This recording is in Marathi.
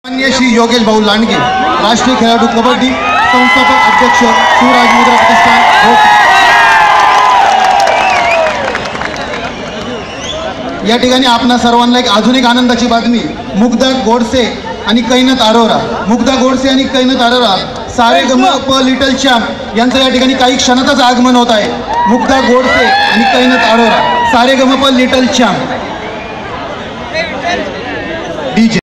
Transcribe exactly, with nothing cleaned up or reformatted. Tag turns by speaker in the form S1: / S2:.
S1: माननीय श्री योगेश भाऊ लांडगे, राष्ट्रीय खेळाडू कबड्डी संस्थापक अध्यक्ष, शिवराज मुद्रा प्रतिष्ठान भोर. या ठिकाणी आपणा सर्वांना एक अजून एक आनंदाची बातमी. मुग्धा गोडसे आणि कैनत अरोरा, मुग्धा गोडसे आणि कैनत अरोरा सारे गम प लिटल चॅम्प यांचं या ठिकाणी काही क्षणातच आगमन होत आहे. मुग्धा गोडसे आणि कैनत अरोरा सारे गम प लिटल चॅम्प. डीजे